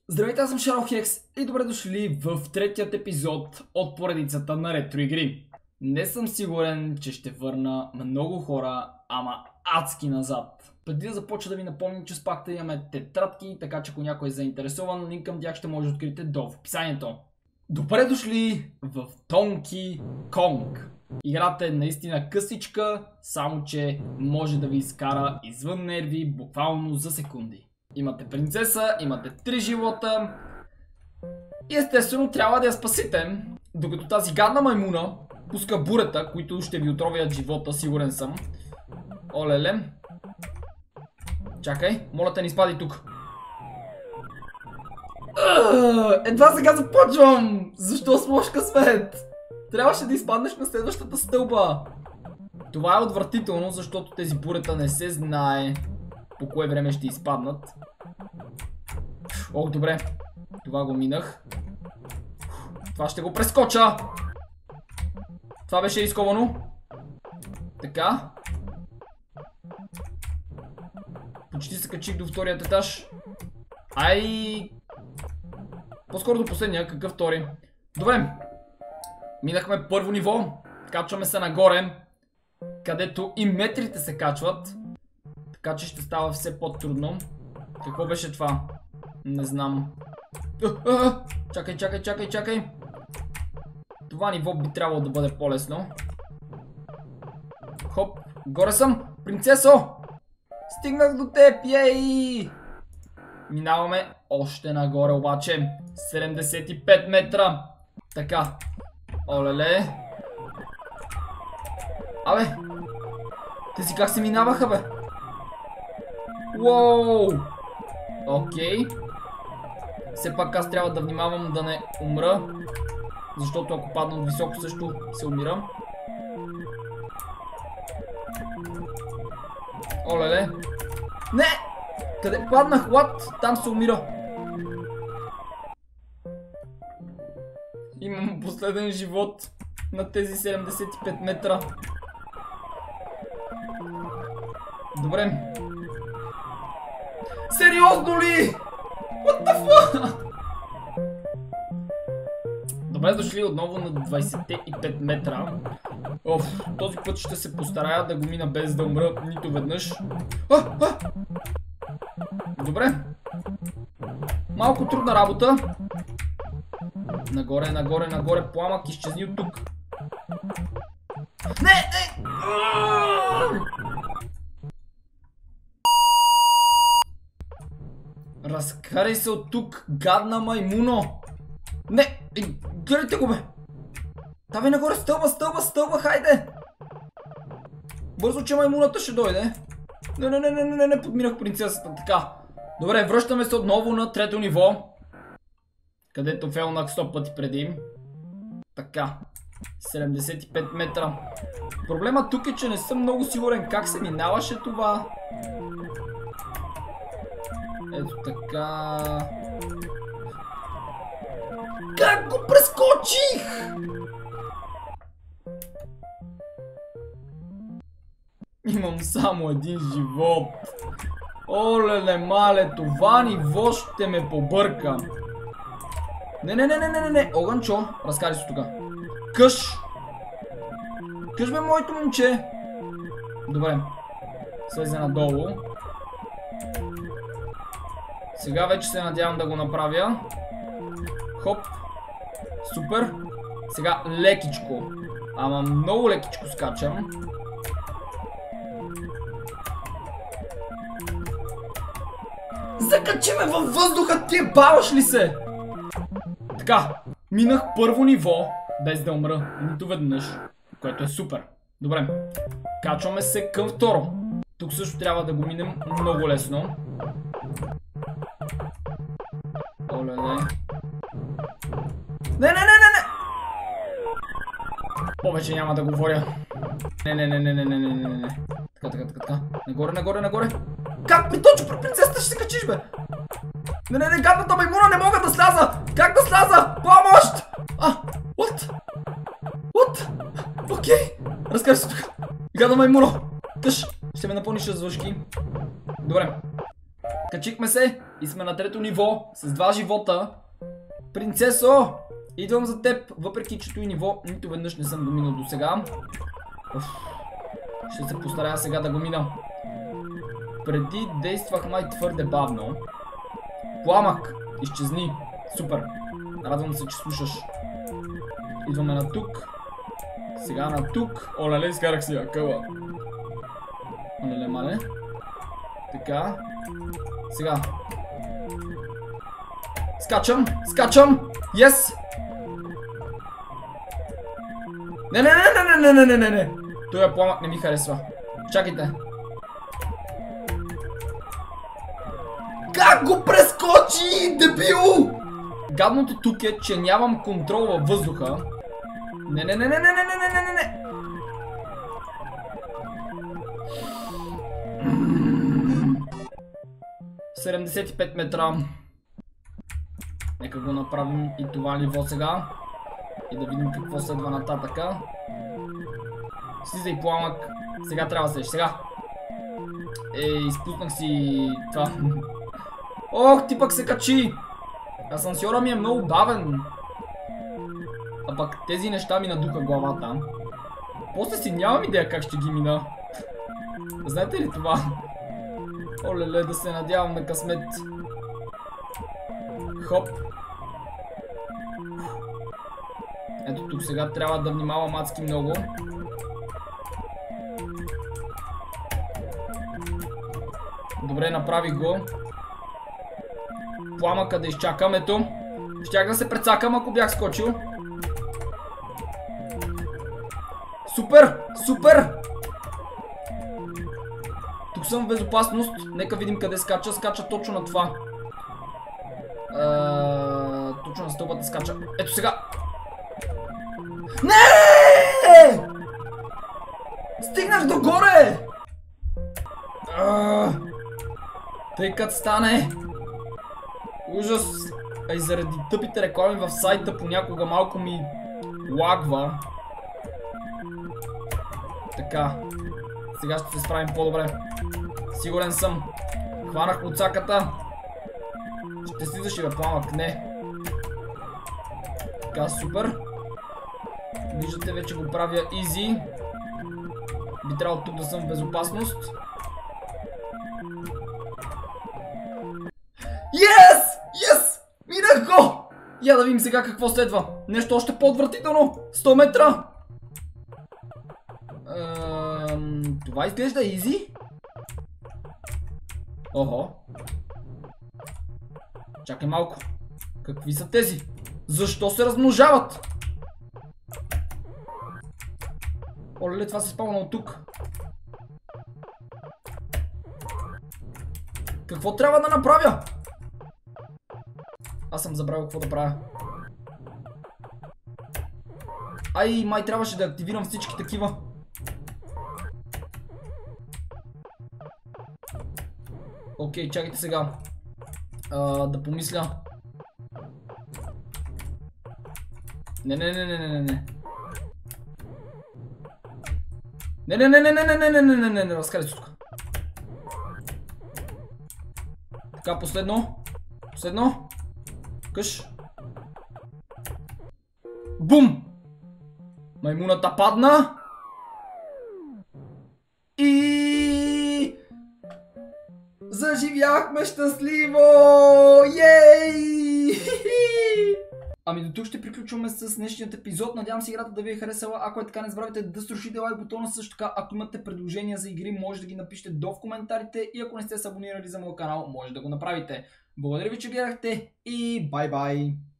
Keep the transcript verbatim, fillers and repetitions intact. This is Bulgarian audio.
Здравейте, аз съм Шерлок Хекс и добре дошли в третият епизод от поредицата на ретро игри. Не съм сигурен, че ще върна много хора, ама адски назад. Преди да започна да ви напомня, че с пакта имаме тетрадки, така че ако някой е заинтересован, линк към тях ще може да откриете долу в описанието. Добре дошли в Donkey Kong. Играта е наистина късичка, само че може да ви изкара извън нерви буквално за секунди. Имате принцеса, имате три живота и естествено трябва да я спасите, докато тази гадна маймуна пуска бурета, които ще ви отровят живота, сигурен съм. Олеле. Чакай, моля те не изпади тук. Едва сега започвам! Защо с лош късмет? Трябваше да изпаднеш на следващата стълба. Това е отвратително, защото тези бурета не се знае по кое време ще изпаднат. Ох, добре. Това го минах. Това ще го прескоча. Това беше рисковано. Така. Почти се качих до вторият етаж. Ай! По-скоро до последния. Какъв втори? Добре. Минахме първо ниво. Качваме се нагоре, където и метрите се качват. Така че ще става все по-трудно. Какво беше това? Не знам. А, а, чакай, чакай, чакай, чакай. Това ниво би трябвало да бъде по-лесно. Хоп, горе съм. Принцесо! Стигнах до теб, ей! Минаваме още нагоре обаче. седемдесет и пет метра. Така. Олеле. Абе. Тези как се минаваха, бе? Уоу! Окей. Все пак аз трябва да внимавам да не умра, защото ако падна от високо също се умирам. Олеле. Не! Къде паднах? What? Там се умира. Имам последен живот на тези седемдесет и пет метра. Добре. Сериозно ли? What the fuck? Добре дошли отново на двайсет и пет метра. Оф, този път ще се постарая да го мина без да умра нито веднъж. А, а! Добре. Малко трудна работа. Нагоре, нагоре, нагоре, пламък, изчезни от тук. Не, не! Разкарай се от тук, гадна маймуно! Не! Гледайте го, бе! Давай нагоре, стълба, стълба, стълба, хайде! Бързо, че маймуната ще дойде. Не, не, не, не, не, не, подминах принцесата, така. Добре, връщаме се отново на трето ниво, където фейлнах сто пъти преди. Така. седемдесет и пет метра. Проблема тук е, че не съм много сигурен как се минаваше това. Ето така. Как го прескочих? Имам само един живот. Олеле мале, това ниво ще ме побърка. Не, не, не, не, не, не, не, огънчо, разкари се тука. Къш! Къш, бе, моето момче! Добре. Слезе надолу. Сега вече се надявам да го направя. Хоп. Супер. Сега лекичко. Ама много лекичко скачам. Закачи ме във въздуха, ти баваш ли се? Така, минах първо ниво, без да умра нито веднъж, което е супер. Добре, качваме се към второ. Тук също трябва да го минем много лесно. Оле-ле. Не, не, не, не, не! Повече няма да говоря. Не, не, не, не, не, не, не, не, не. Така, така, така, така. Нагоре, нагоре, нагоре. Как при точно при принцесата ще се качиш, бе? Не, не, не, гадната маймуна, не мога да сляза! Как да сляза? Помощ! А, what? What? Окей. Разкажи се тук. Гадна маймуна. Къш, ще ме напълниш с въшки. Добре. Качихме се и сме на трето ниво с два живота. Принцесо, идвам за теб, въпреки че и ниво нито веднъж не съм го минал до сега. Ще се постарая сега да го мина. Преди действах май твърде бавно. Пламък, изчезни. Супер. Радвам се, че слушаш. Идваме на тук. Сега на тук. Оле-ле, изкарах си акъла. Оле-ле, мале. Така. Сега. Скачам, скачам. Yes! Не, не, не, не, не, не, не, не, не. Той пламък не ми харесва. Чакайте. Как го прескочи, дебил? Гадното тук е, че нямам контрол във въздуха. Не, не, не, не, не, не, не, не, не, не. седемдесет и пет метра. Нека го направим и това ниво сега. И да видим какво следва нататъка. Слизай, пламък. Сега трябва да седеш, сега. Ей, изпуснах си това. Ох, ти пък се качи. Асансьора ми е много бавен. А пък тези неща ми надуха главата. После си нямам идея как ще ги мина. Знаете ли това? Оле-ле, да се надявам на късмет. Хоп. Ето тук сега трябва да внимавам адски много. Добре, направих го. Пламъка да изчакам, ето. Щях да се прецакам, ако бях скочил. Супер! Супер! Тук съм в безопасност. Нека видим къде скача. Скача точно на това. Е, точно на стълбата скача. Ето сега. Не! Стигнах догоре! Е, тъй като стане. Ужас. А и заради тъпите реклами в сайта понякога малко ми лагва. Така. Сега ще се справим по-добре. Сигурен съм. Хванах подсаката. Ще слизаш и бе, пламък? Не. Така, супер. Виждате, вече го правя изи. Би трябвало тук да съм в безопасност. Yes! Yes! Минах го! Я да видим сега какво следва. Нещо още по-отвратително. сто метра. Ем, това изглежда изи. Охо. Чакай малко. Какви са тези? Защо се размножават? Оле, това се спавна от тук. Какво трябва да направя? Аз съм забравил какво да правя. Ай, май трябваше да активирам всички такива. Окей, чакайте сега. А, да помисля. Не, не, не, не, не, не, не. Не, не, не, не, не, не, не, не, не, не, не, разкарай се тук. Така, последно. Последно. Къш. Бум! Маймуната падна. И... заживяхме щастливо! Ей! Ами до тук ще приключваме с днешният епизод. Надявам се играта да ви е харесала. Ако е така, не забравяйте да струшите лайк бутона. Също така, ако имате предложения за игри, може да ги напишете долу в коментарите. И ако не сте се абонирали за моят канал, може да го направите. Благодаря ви, че гледахте и бай-бай!